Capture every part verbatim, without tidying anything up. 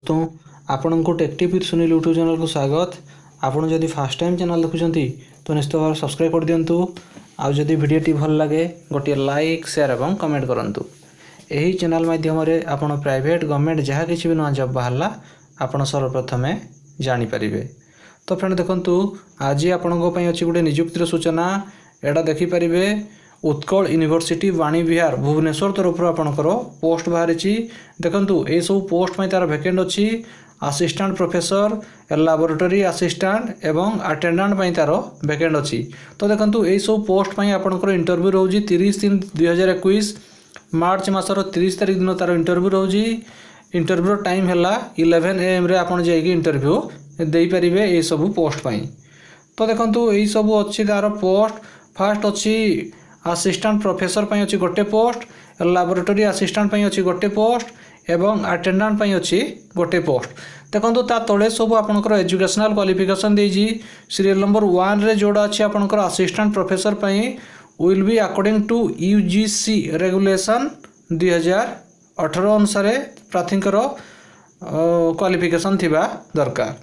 तो आपण को टेक्टिव विथ सुनील यूट्यूब चैनल को स्वागत। आपन जदि फर्स्ट टाइम चैनल देखुंती तो निश्चित भाव सब्सक्राइब कर दिंतु। आउ जदि वीडियोटी भल लगे गोटे लाइक शेयर एवं कमेंट करंतु। एही चैनल माध्यम रे आपण प्राइवेट गवर्नमेंट जहाँ किसी भी नया जॉब बाहरला आपण सर्वप्रथमे जानि परिबे। तो फ्रेंड देखंतु आज आपण को पई अछि गोटे नियुक्तिर सूचना। एडा देखि परिबे उत्कल यूनिवर्सिटी वाणी विहार भुवनेश्वर तरफ आपणकर पोस्ट बाहरी। देखंतु ए सब पोस्ट में तार वैकेंट अच्छी असिस्टेंट प्रोफेसर लैबोरेटरी असिस्टेंट एवं अटेंडेंट में तार वैकेंट अच्छी। तो देखंतु ए सब पोस्ट में आपणकर इंटरव्यू रोजी तीस तीन दुई हजार इक्कीस मार्च मासर तीस तारीख दिन तार इंटरव्यू रोजी। इंटरव्यू टाइम है इलेवेन ए एम रे आपन जाइए इंटरव्यू दे पारिबे ए सब पोस्ट पाई। तो देखंतु ए सब अच्छी तार पोस्ट फास्ट अच्छी असिस्टेंट प्रोफेसर पई अछि गोटे पोस्ट, लैबोरेटरी असिस्टेंट पई अछि गोटे पोस्ट एवं अटेंडेंट पई अछि गोटे पोस्ट। देखंतु ता तळे सब आपनकर एजुकेशनल क्वालिफिकेशन देजी। सीरियल नंबर वन रे जोड़ा अछि आपनकर असिस्टेंट प्रोफेसर पई will be according to UGC regulation दुई हजार अठारह अनुसार प्रार्थीकर क्वालिफिकेशन थिबा दरकार।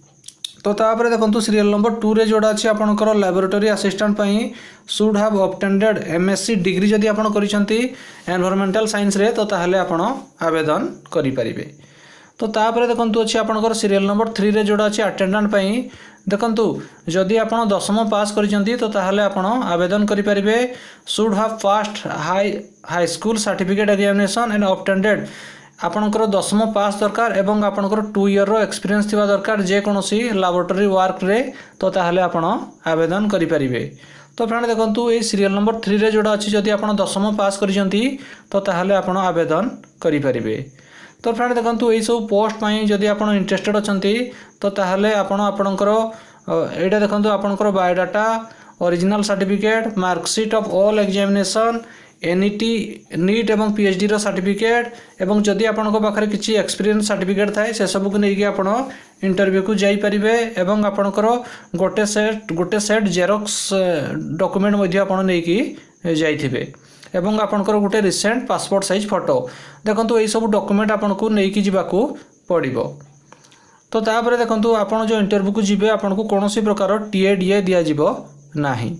तो तापर देखंतु सीरियल नंबर टू रे जोड़ा अछि आपनकर लैबोरेटरी असिस्टेंट पई should have obtained MSc degree जदि आपण करिसंती एनवायरमेंटल साइंस रे तो ताहले आपण आवेदन करि परिबे। तो तापर देखंतु अछि आपनकर सीरियल नंबर थ्री रे जोड़ा अछि अटेंडेंट पई। देखंतु जदि आपण दसम पास करिसंती तो ताहले आपण आवेदन करि परिबे। Should have passed high high school certificate examination and obtained आपणकर दसम पास दरकार एवं आपणकर टू इयर रो एक्सपीरियंस थिबा दरकार जे कोनोसी लैबोरेटरी वर्क रे तो ताहले आपण आवेदन करि परिबे। तो फ्रेंड देखंतु ए सीरियल नंबर थ्री रे जोड़ा अछि जदि आपण दसम पास करिसंती तो ताहले आपण आवेदन करि परिबे। तो फ्रेंड देखंतु ए सब पोस्ट पई जदि आपण इंटरेस्टेड अछंती तो ताहले आपण आपणकर एटा देखंतु आपणकर biodata original certificate marksheet of all examination NET NEET एवं पीएचडी रो सर्टिफिकेट एवं जदि आपण को पाखरे किछि एक्सपीरियंस सर्टिफिकेट थाए से सब को नेकी आपण इंटरव्यू को जाई परिबे एवं आपणकर गोटे सेट गोटे सेट जेरोक्स डॉक्यूमेंट मध्ये आपण नेकी जाइथिबे एवं आपणकर गोटे रिसेंट पासपोर्ट साइज फोटो। देखंतु ए सब डॉक्यूमेंट आपण को नेकी जिबाकू पड़िबो। तो तापर देखंतु आपण जो इंटरव्यू को जिबे आपण को कोनोसी प्रकार टीए डीए दिया जिवो नाही।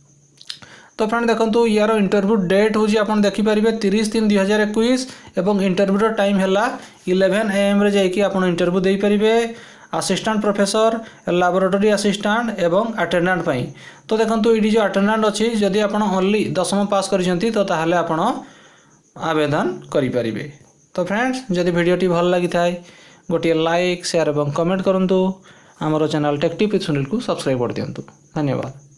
तो फ्रेंड देखंतु यार इंटरव्यू डेट होजी आपण देखि परिबे तीस तीन दुई हजार इक्कीस एवं इंटरव्यू टाइम हैला इलेवेन ए एम रे जाइकी आपण इंटरव्यू दे परिबे असिस्टेंट प्रोफेसर लैबोरेटरी असिस्टेंट एवं अटेंडेंट पई। तो देखंतु इडी जो अटेंडेंट अछि जदि आपण ओनली दसम पास करिसंती तो ताहले आपण आवेदन करि परिबे। तो फ्रेंड्स जदि वीडियोटी भल लागि थाए गोटे लाइक शेयर एवं कमेंट करंतु। हमरो चैनल टेक्टिव विथ सुनील को सब्सक्राइब कर दियंतु। धन्यवाद।